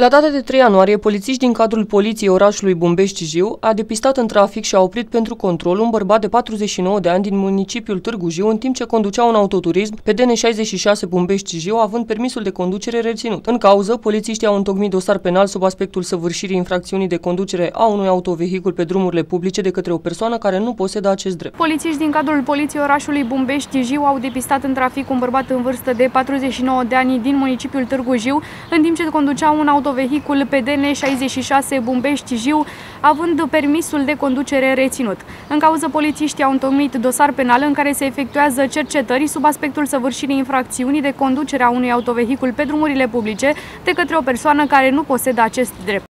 La data de 3 ianuarie, polițiști din cadrul poliției orașului Bumbești-Jiu a depistat în trafic și a oprit pentru control un bărbat de 49 de ani din municipiul Târgu Jiu, în timp ce conducea un autoturism pe DN66 Bumbești-Jiu, având permisul de conducere reținut. În cauză, polițiștii au întocmit dosar penal sub aspectul săvârșirii infracțiunii de conducere a unui autovehicul pe drumurile publice de către o persoană care nu posedă acest drept. Polițiști din cadrul poliției orașului Bumbești-Jiu au depistat în trafic un bărbat în vârstă de 49 de ani din municipiul Târgu Jiu, în timp ce conducea un autovehicul pe DN66 Bumbești-Jiu, având permisul de conducere reținut. În cauză, polițiștii au întocmit dosar penal în care se efectuează cercetări sub aspectul săvârșirii infracțiunii de conducere a unui autovehicul pe drumurile publice de către o persoană care nu posedă acest drept.